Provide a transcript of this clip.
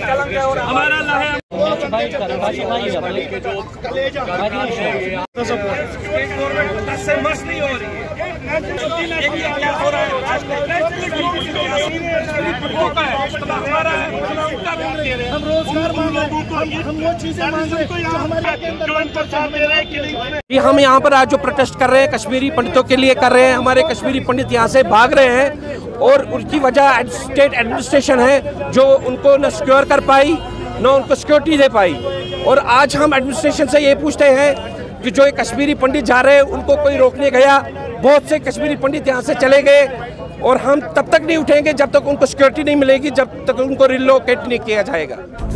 हमारा मसली हो रही है। हम रोजगार मांग रहे हैं, हम वो चीजें मांग रहे हैं जो हमारे। हम यहाँ पर आज जो प्रोटेस्ट कर रहे हैं कश्मीरी पंडितों के लिए कर रहे हैं। हमारे कश्मीरी पंडित यहाँ से भाग रहे हैं और उनकी वजह स्टेट एडमिनिस्ट्रेशन है जो उनको न सिक्योर कर पाई न उनको सिक्योरिटी दे पाई। और आज हम एडमिनिस्ट्रेशन से ये पूछते हैं कि जो ये कश्मीरी पंडित जा रहे हैं उनको कोई रोकने गया, बहुत से कश्मीरी पंडित यहाँ से चले गए और हम तब तक नहीं उठेंगे जब तक उनको सिक्योरिटी नहीं मिलेगी, जब तक उनको रिलोकेट नहीं किया जाएगा।